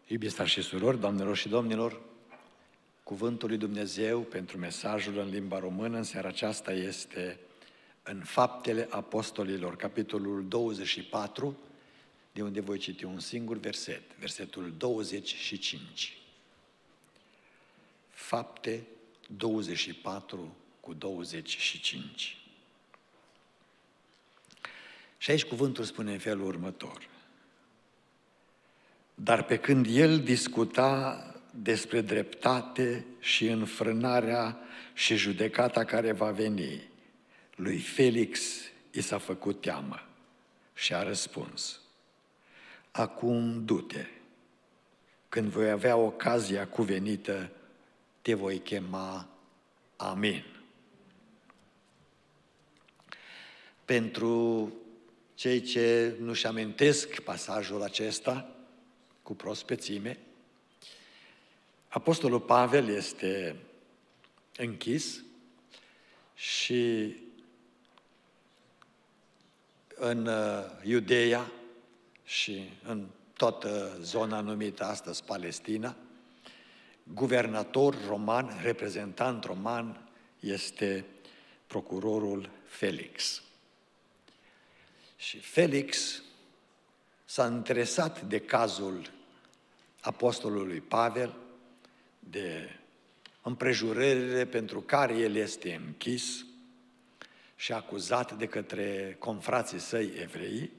Iubiți frați și surori, doamnelor și domnilor, cuvântul lui Dumnezeu pentru mesajul în limba română în seara aceasta este în Faptele Apostolilor, capitolul 24, de unde voi citi un singur verset, versetul 25. Fapte 24 cu 25. Și aici cuvântul spune în felul următor. Dar pe când el discuta despre dreptate și înfrânarea și judecata care va veni, lui Felix i s-a făcut teamă și a răspuns: acum du-te, când voi avea ocazia cuvenită, te voi chema. Amin. Pentru cei ce nu-și amintesc pasajul acesta cu prospețime, Apostolul Pavel este închis și în Iudeea și în toată zona numită astăzi Palestina, guvernator roman, reprezentant roman, este procurorul Felix. Și Felix s-a interesat de cazul apostolului Pavel, de împrejurările pentru care el este închis și acuzat de către confrații săi evrei.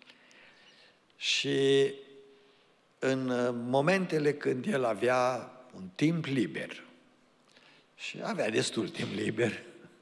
Și în momentele când el avea un timp liber, și avea destul timp liber,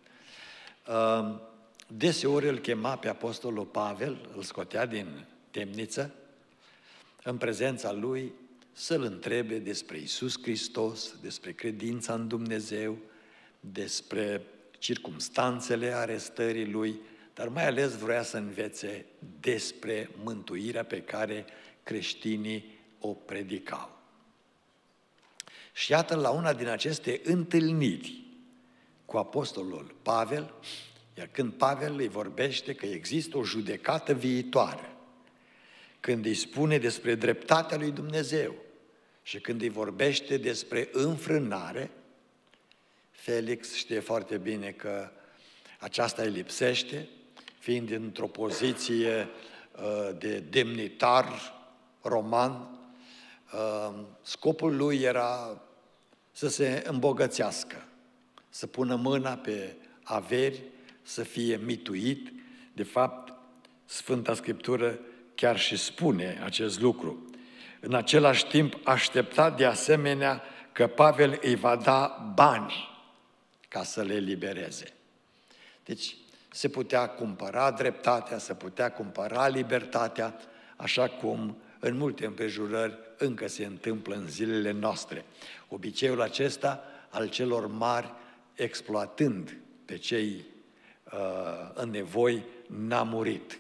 deseori îl chema pe apostolul Pavel, îl scotea din temniță, în prezența lui, să-l întrebe despre Iisus Hristos, despre credința în Dumnezeu, despre circumstanțele arestării lui, dar mai ales vrea să învețe despre mântuirea pe care creștinii o predicau. Și iată, la una din aceste întâlniri cu apostolul Pavel, iar când Pavel îi vorbește că există o judecată viitoare, când îi spune despre dreptatea lui Dumnezeu și când îi vorbește despre înfrânare, Felix știe foarte bine că aceasta îi lipsește, fiind într-o poziție de demnitar roman. Scopul lui era să se îmbogățească, să pună mâna pe averi, să fie mituit. De fapt, Sfânta Scriptură chiar și spune acest lucru. În același timp, aștepta de asemenea că Pavel îi va da bani ca să le elibereze. Deci, se putea cumpăra dreptatea, se putea cumpăra libertatea, așa cum în multe împrejurări încă se întâmplă în zilele noastre. Obiceiul acesta al celor mari, exploatând pe cei în nevoi, n-a murit.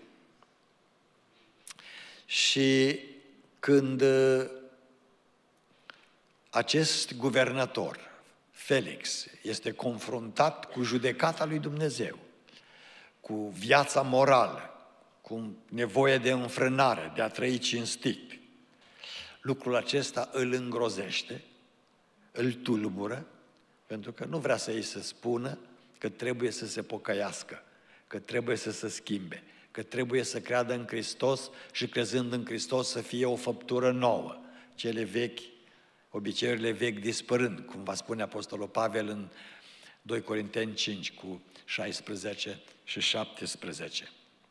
Și când acest guvernator, Felix, este confruntat cu judecata lui Dumnezeu, cu viața morală, cu nevoie de înfrânare, de a trăi cinstit, lucrul acesta îl îngrozește, îl tulbură, pentru că nu vrea să îi se spună că trebuie să se pocăiască, că trebuie să se schimbe, că trebuie să creadă în Hristos și crezând în Hristos să fie o făptură nouă, cele vechi, obiceiurile vechi dispărând, cum va spune Apostolul Pavel în 2 Corinteni 5 cu 16 și 17.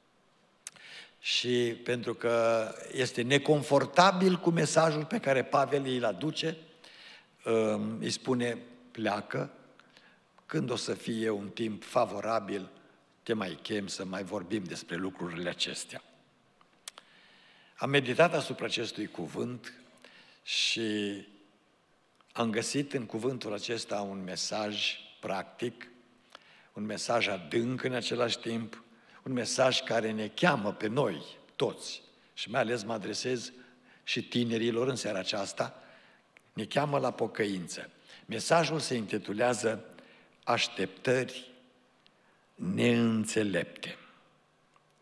Și pentru că este neconfortabil cu mesajul pe care Pavel îl aduce, îi spune: pleacă, când o să fie un timp favorabil, te mai chem să mai vorbim despre lucrurile acestea. Am meditat asupra acestui cuvânt și am găsit în cuvântul acesta un mesaj practic, un mesaj adânc în același timp, un mesaj care ne cheamă pe noi toți, și mai ales mă adresez și tinerilor în seara aceasta, ne cheamă la pocăință. Mesajul se intitulează Așteptări neînțelepte.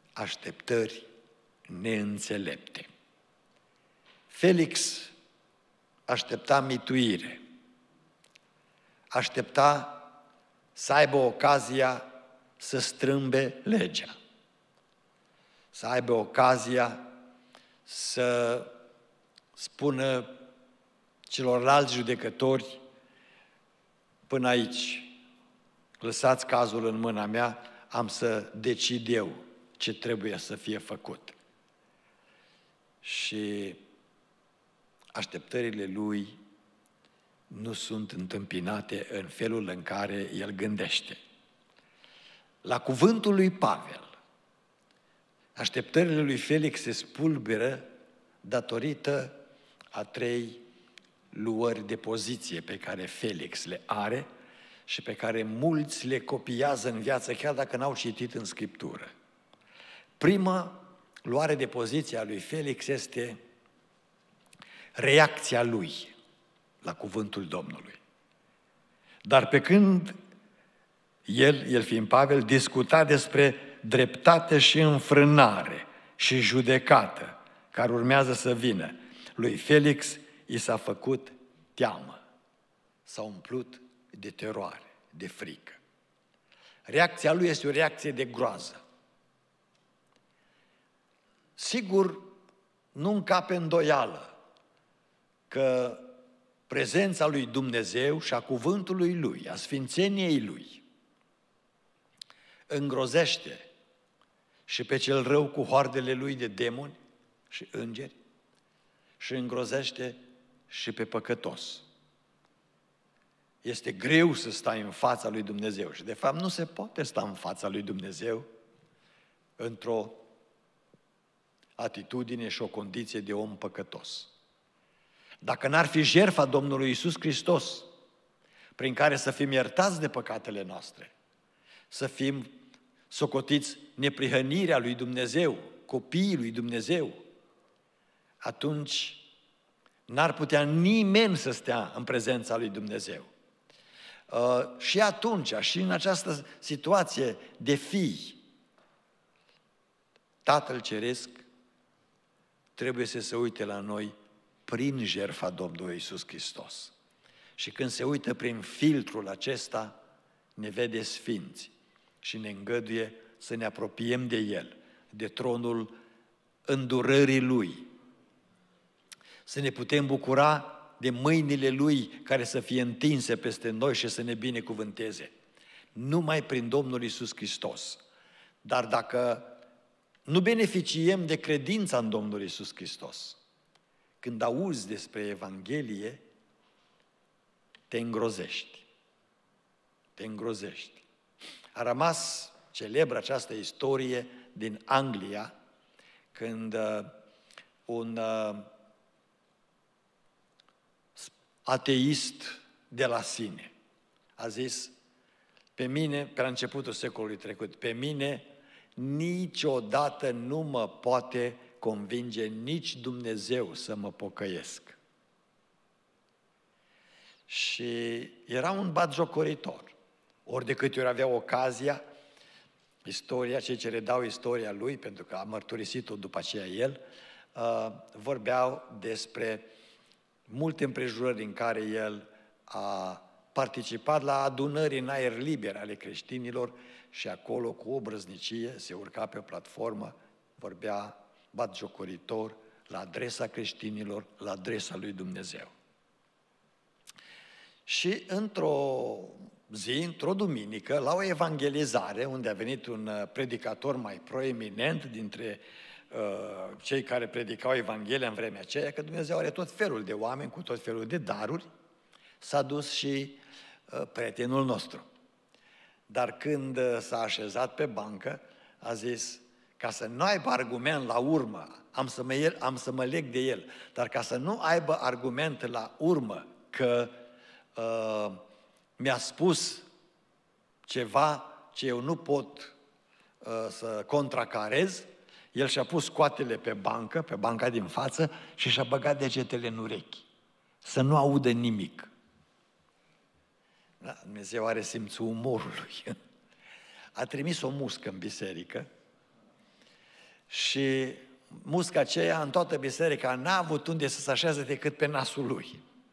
Așteptări neînțelepte. Felix aștepta mituire, aștepta să aibă ocazia să strâmbe legea, să aibă ocazia să spună celorlalți judecători: până aici, lăsați cazul în mâna mea, am să decid eu ce trebuie să fie făcut. Și așteptările lui nu sunt întâmpinate în felul în care el gândește. La cuvântul lui Pavel, așteptările lui Felix se spulberă datorită a 3 luări de poziție pe care Felix le are și pe care mulți le copiază în viață, chiar dacă n-au citit în Scriptură. Prima luare de poziție a lui Felix este reacția lui la cuvântul Domnului. Dar pe când el fiind Pavel, discuta despre dreptate și înfrânare și judecată care urmează să vină, lui Felix i s-a făcut teamă, s-a umplut de teroare, de frică. Reacția lui este o reacție de groază. Sigur, nu încape îndoială că prezența lui Dumnezeu și a cuvântului lui, a sfințeniei lui, îngrozește și pe cel rău cu hoardele lui de demoni și îngeri și îngrozește și pe păcătos. Este greu să stai în fața lui Dumnezeu și de fapt nu se poate sta în fața lui Dumnezeu într-o atitudine și o condiție de om păcătos. Dacă n-ar fi jertfa Domnului Iisus Hristos, prin care să fim iertați de păcatele noastre, să fim socotiți neprihănirea lui Dumnezeu, copiii lui Dumnezeu, atunci n-ar putea nimeni să stea în prezența lui Dumnezeu. Și atunci, și în această situație de fii, Tatăl Ceresc trebuie să se uite la noi prin jertfa Domnului Iisus Hristos. Și când se uită prin filtrul acesta, ne vede sfinți și ne îngăduie să ne apropiem de El, de tronul îndurării Lui. Să ne putem bucura de mâinile Lui care să fie întinse peste noi și să ne binecuvânteze. Numai prin Domnul Iisus Hristos. Dar dacă nu beneficiem de credința în Domnul Iisus Hristos, când auzi despre Evanghelie, te îngrozești. Te îngrozești. A rămas celebră această istorie din Anglia, când un ateist de la sine a zis: pe mine, pe la începutul secolului trecut, pe mine niciodată nu mă poate convinge nici Dumnezeu să mă pocăiesc. Și era un batjocoritor. Ori de câte ori avea ocazia, istoria, cei ce redau istoria lui, pentru că a mărturisit-o după aceea el, vorbeau despre multe împrejurări în care el a participat la adunări în aer liber ale creștinilor și acolo, cu o brăznicie, se urca pe o platformă, vorbea batjocoritor la adresa creștinilor, la adresa lui Dumnezeu. Și într-o zi, într-o duminică, la o evangelizare, unde a venit un predicator mai proeminent dintre cei care predicau Evanghelia în vremea aceea, că Dumnezeu are tot felul de oameni cu tot felul de daruri, s-a dus și prietenul nostru. Dar când s-a așezat pe bancă, a zis: ca să nu aibă argument la urmă, am să mă leg de el, dar ca să nu aibă argument la urmă că mi-a spus ceva ce eu nu pot să contracarez, el și-a pus coatele pe bancă, pe banca din față, și și-a băgat degetele în urechi, să nu audă nimic. Da, Dumnezeu are simțul umorului. A trimis o muscă în biserică și musca aceea în toată biserica n-a avut unde să se așeze decât pe nasul lui.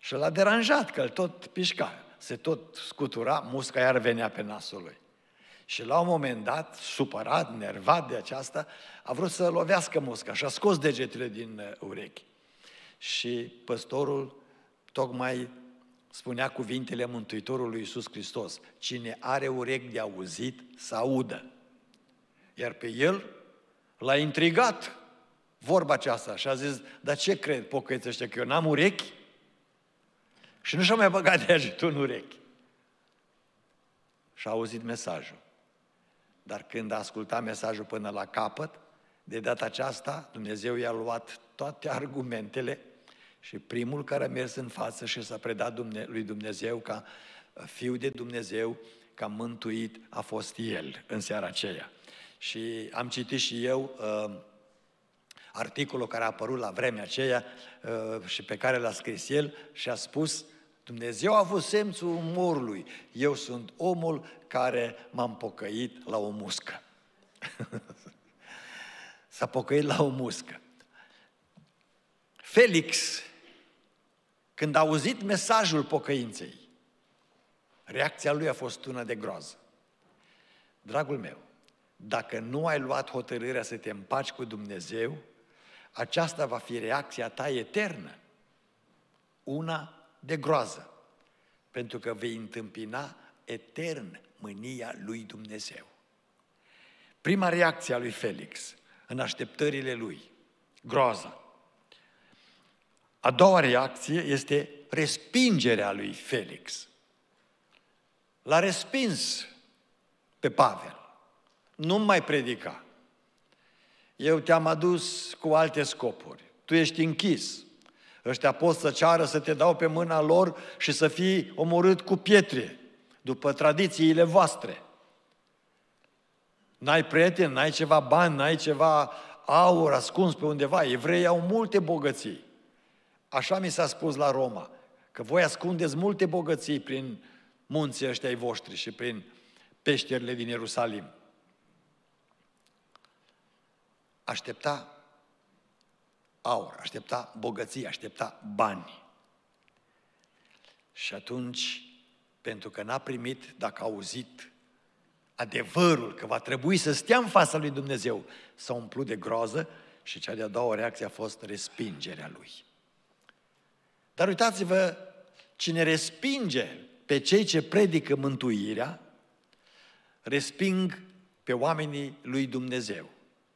Și l-a deranjat, că îl tot pișca, se tot scutura, musca iar venea pe nasul lui. Și la un moment dat, supărat, nervat de aceasta, a vrut să lovească musca și a scos degetele din urechi. Și păstorul tocmai spunea cuvintele Mântuitorului Iisus Hristos: cine are urechi de auzit, să audă. Iar pe el l-a intrigat vorba aceasta și a zis: dar ce cred pocăiții ăștia, că eu n-am urechi? Și nu și-a mai băgat degetul în urechi. Și a auzit mesajul. Dar când a ascultat mesajul până la capăt, de data aceasta Dumnezeu i-a luat toate argumentele și primul care a mers în față și s-a predat lui Dumnezeu ca Fiul de Dumnezeu, ca mântuit, a fost el în seara aceea. Și am citit și eu articolul care a apărut la vremea aceea și pe care l-a scris el și a spus: Dumnezeu a avut simțul umorului, eu sunt omul care m-am pocăit la o muscă. S-a pocăit la o muscă. Felix, când a auzit mesajul pocăinței, reacția lui a fost una de groază. Dragul meu, dacă nu ai luat hotărârea să te împaci cu Dumnezeu, aceasta va fi reacția ta eternă, una de groază, pentru că vei întâmpina etern mânia lui Dumnezeu. Prima reacție a lui Felix, în așteptările lui, groaza. A doua reacție este respingerea lui Felix. L-a respins pe Pavel. Nu mai predica. Eu te-am adus cu alte scopuri. Tu ești închis. Ăștia pot să ceară să te dau pe mâna lor și să fii omorât cu pietre, după tradițiile voastre. N-ai prieteni, n-ai ceva bani, n-ai ceva aur ascuns pe undeva. Evreii au multe bogății. Așa mi s-a spus la Roma, că voi ascundeți multe bogății prin munții ăștia ai voștri și prin peșterile din Ierusalim. Aștepta aur, aștepta bogăție, aștepta bani. Și atunci, pentru că n-a primit, dacă a auzit adevărul că va trebui să stea în fața lui Dumnezeu, s-a umplut de groază și cea de-a doua reacție a fost respingerea lui. Dar uitați-vă, cine respinge pe cei ce predică mântuirea, resping pe oamenii lui Dumnezeu.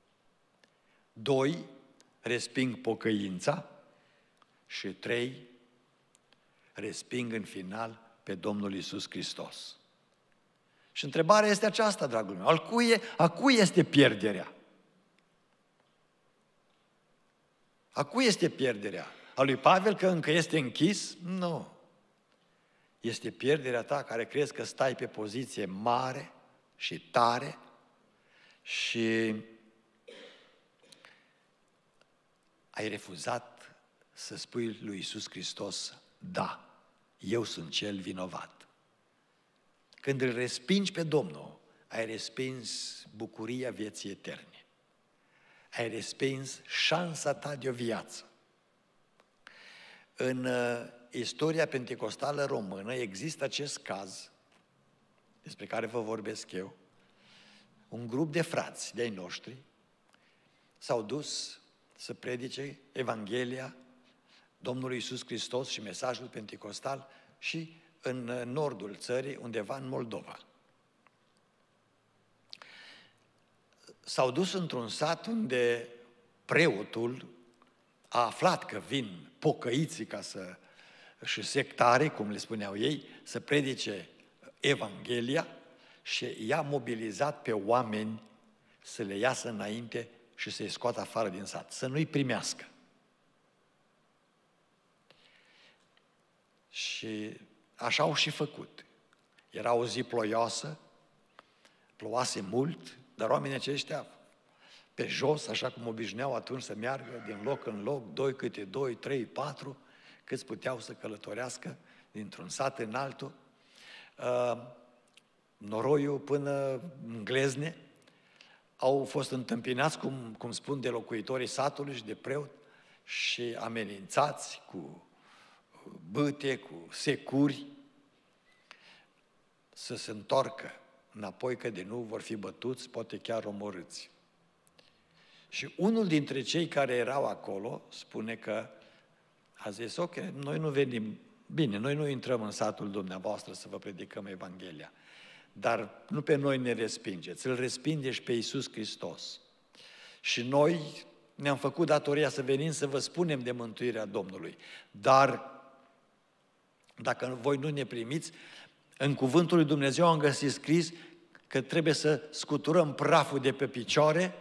2, resping pocăința și 3, resping în final pe Domnul Iisus Hristos. Și întrebarea este aceasta, dragul meu, a cui este pierderea? A cui este pierderea? A lui Pavel că încă este închis? Nu. Este pierderea ta care crezi că stai pe poziție mare și tare și ai refuzat să spui lui Iisus Hristos: da, eu sunt cel vinovat. Când îl respingi pe Domnul, ai respins bucuria vieții eterne. Ai respins șansa ta de o viață. În istoria penticostală română există acest caz despre care vă vorbesc eu. Un grup de frați de-ai noștri s-au dus să predice Evanghelia Domnului Iisus Hristos și mesajul penticostal și în nordul țării, undeva în Moldova. S-au dus într-un sat unde preotul a aflat că vin pocăiții și sectari, cum le spuneau ei, să predice Evanghelia și i-a mobilizat pe oameni să le iasă înainte și să-i scoată afară din sat, să nu-i primească. Și așa au și făcut. Era o zi ploioasă, plouase mult, dar oamenii aceștia pe jos, așa cum obișnuiau atunci să meargă din loc în loc, 2 câte 2, 3, 4, câți puteau să călătorească dintr-un sat în altul, noroiul până în glezne, au fost întâmpinați, cum spun, de locuitorii satului și de preot și amenințați cu bâte, cu securi, să se întoarcă înapoi, că de nu vor fi bătuți, poate chiar omorâți. Și unul dintre cei care erau acolo spune că a zis, ok, noi nu venim, bine, noi nu intrăm în satul dumneavoastră să vă predicăm Evanghelia, dar nu pe noi ne respingeți, îl respingeți pe Iisus Hristos. Și noi ne-am făcut datoria să venim să vă spunem de mântuirea Domnului. Dar dacă voi nu ne primiți, în cuvântul lui Dumnezeu am găsit scris că trebuie să scuturăm praful de pe picioare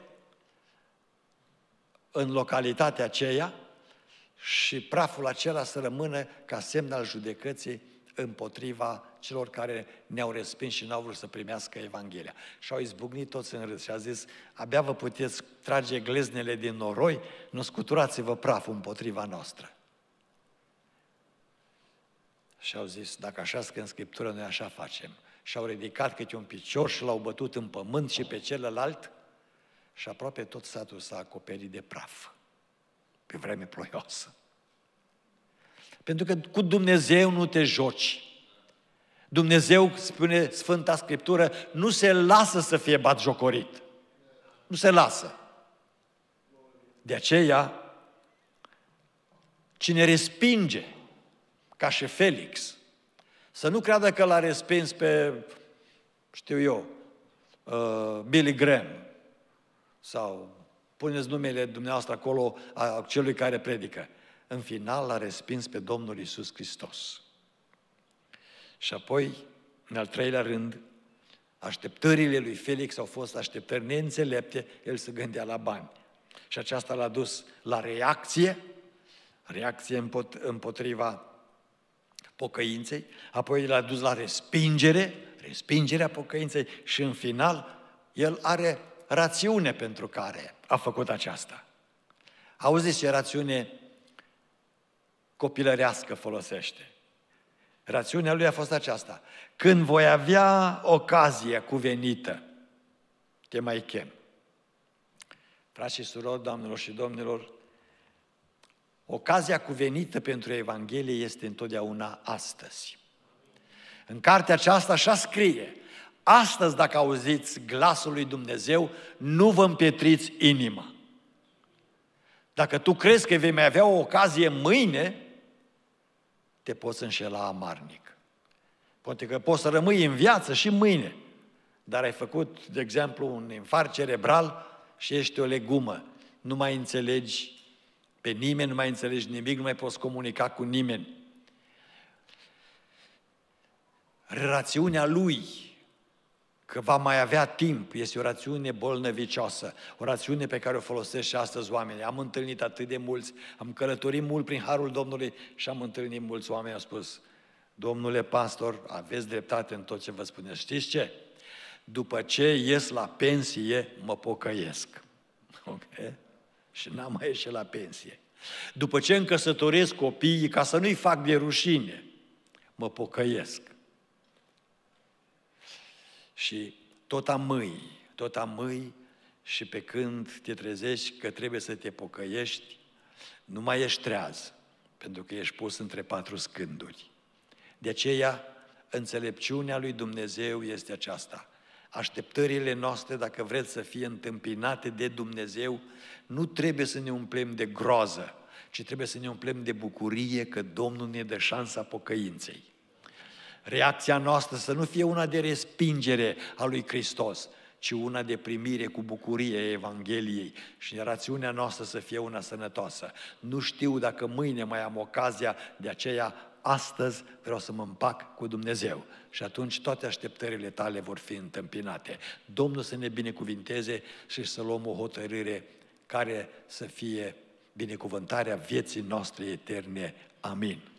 în localitatea aceea și praful acela să rămână ca semn al judecății împotriva celor care ne-au respins și n-au vrut să primească Evanghelia. Și au izbucnit toți în râs și a zis, abia vă puteți trage gleznele din noroi, nu scuturați-vă praful împotriva noastră. Și au zis, dacă așa scrie în Scriptură, noi așa facem. Și au ridicat câte un picior și l-au bătut în pământ și pe celălalt și aproape tot satul s-a acoperit de praf pe vreme ploioasă. Pentru că cu Dumnezeu nu te joci. Dumnezeu, spune Sfânta Scriptură, nu se lasă să fie batjocorit. Nu se lasă. De aceea, cine respinge, ca și Felix, să nu creadă că l-a respins pe, știu eu, Billy Graham, sau puneți numele dumneavoastră acolo a celui care predică. În final l-a respins pe Domnul Iisus Hristos. Și apoi, în al treilea rând, așteptările lui Felix au fost așteptări neînțelepte, el se gândea la bani. Și aceasta l-a dus la reacție împotriva pocăinței, apoi l-a dus la respingerea pocăinței și în final, el are rațiune pentru care a făcut aceasta. Auziți ce rațiune copilărească folosește. Rațiunea lui a fost aceasta. Când voi avea ocazia cuvenită, te mai chem. Frați și surori, doamnelor și domnilor, ocazia cuvenită pentru Evanghelie este întotdeauna astăzi. În cartea aceasta așa scrie, astăzi dacă auziți glasul lui Dumnezeu, nu vă împietriți inima. Dacă tu crezi că vei mai avea o ocazie mâine, te poți înșela amarnic. Poate că poți să rămâi în viață și mâine, dar ai făcut, de exemplu, un infarct cerebral și ești o legumă. Nu mai înțelegi pe nimeni, nu mai înțelegi nimic, nu mai poți comunica cu nimeni. Rațiunea lui că va mai avea timp este o rațiune bolnăvicioasă, o rațiune pe care o folosesc și astăzi oamenii. Am întâlnit atât de mulți, am călătorit mult prin harul Domnului și am întâlnit mulți oameni, au spus, domnule pastor, aveți dreptate în tot ce vă spuneți. Știți ce? După ce ies la pensie, mă pocăiesc. Ok? Și n-am mai ieșit la pensie. După ce îmi căsătoresc copiii, ca să nu-i fac de rușine, mă pocăiesc. Și tot amâi și pe când te trezești că trebuie să te pocăiești, nu mai ești treaz, pentru că ești pus între 4 scânduri. De aceea, înțelepciunea lui Dumnezeu este aceasta. Așteptările noastre, dacă vreți să fie întâmpinate de Dumnezeu, nu trebuie să ne umplem de groază, ci trebuie să ne umplem de bucurie că Domnul ne dă șansa pocăinței. Reacția noastră să nu fie una de respingere a lui Hristos, ci una de primire cu bucurie a Evangheliei și rațiunea noastră să fie una sănătoasă. Nu știu dacă mâine mai am ocazia, de aceea astăzi vreau să mă împac cu Dumnezeu și atunci toate așteptările tale vor fi întâmpinate. Domnul să ne binecuvinteze și să luăm o hotărâre care să fie binecuvântarea vieții noastre eterne. Amin.